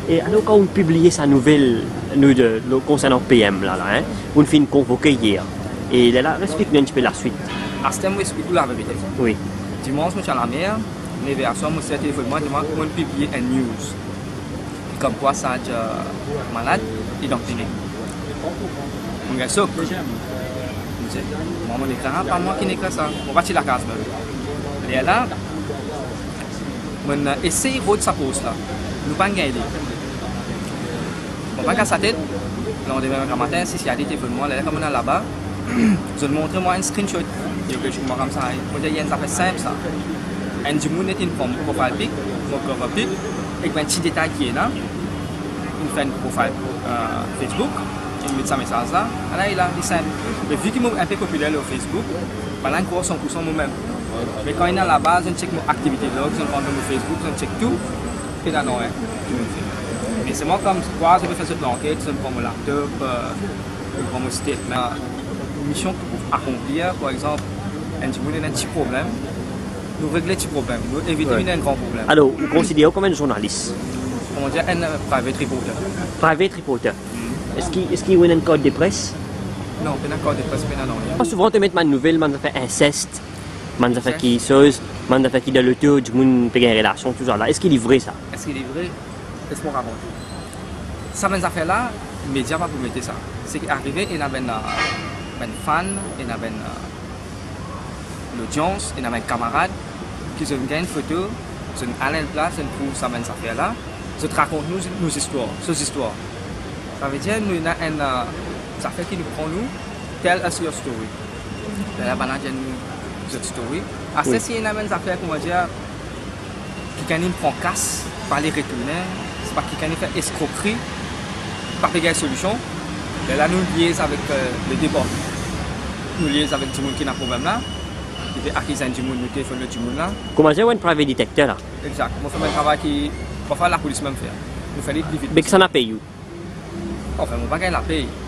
Et alors quand on publiait sa nouvelle, concernant PM, hein, on finit convoqué hier. Et là, explique-nous un petit peu la suite. À ce temps, je explique la vérité. Oui. Dimanche, je suis à la mer, les versions, je suis téléphone, je publie une news. Comme quoi, ça a malade et donc clinique. On est sûr. Maman n'écrit pas moi qui n'écrit ça. On va tirer la case même. Et là, on essaye de sa pose là. Nous pas gagner. On va casser sa tête. Là, on devait un matin, si il y a des téléphones, là, comme on est là-bas, je vais montrer moi un screenshot. Je vais vous comme ça. On dit, il y a une affaire simple ça. Un du monde est une forme profile pic, mon cover pic, avec un petit détail qui est là. On fait un profil Facebook. Il met sa message là, là il a dit simple. Mais vu qu'il est un peu populaire sur Facebook, pendant encore 100% moi-même. Mais quand il est à la base, je check mon activité log, je prends mon Facebook, je check tout, et là non, mais c'est moi comme quoi, je vais faire cette enquête, je prends mon laptop, je prends mon statement. Une mission pour accomplir, par exemple, un petit problème, nous régler ce petit problème, nous éviter un grand problème. Alors, vous considérez comme un journaliste? On dit un private reporter. Private reporter. Est-ce qu'il y a un code de presse? Non, il n'y a pas de code de presse, mais non. Souvent, tu mets une nouvelle, tu fait inceste, tu fait qui chose, tu fait qui dans le tour, du monde fait une relation, tout ça là. Est-ce qu'il est vrai ça? Est-ce qu'il est vrai? Laisse-moi raconter. Ça, mes affaires-là, les médias pas pour mettre ça. C'est qu'arrivé, il y a un fan, il y a l'audience, il y a un camarade qui se gagne une photo, je allé en place, je trouve ça, mes affaires-là, je te raconte nos histoires, ces histoires. Ça veut dire qu'il y a une affaire qui nous prend nous, tell us your story. Là, il y a une story. Après, s'il y a une affaire, comment dire, qui gagne prend casse, par les retourner, c'est pas qui gagne faire escroquerie, pas payer une solution. Là, nous liaisons avec le débat. Nous liaisons avec du monde qui a un problème là. Il fait acquisition du monde, nous téléphonons du monde là. Comment dire un private detector là? Exact. On fait un travail qui, parfois la police même fait. Nous faisons plus vite. Mais que ça n'a payé? Enfin, on va gagner la paye.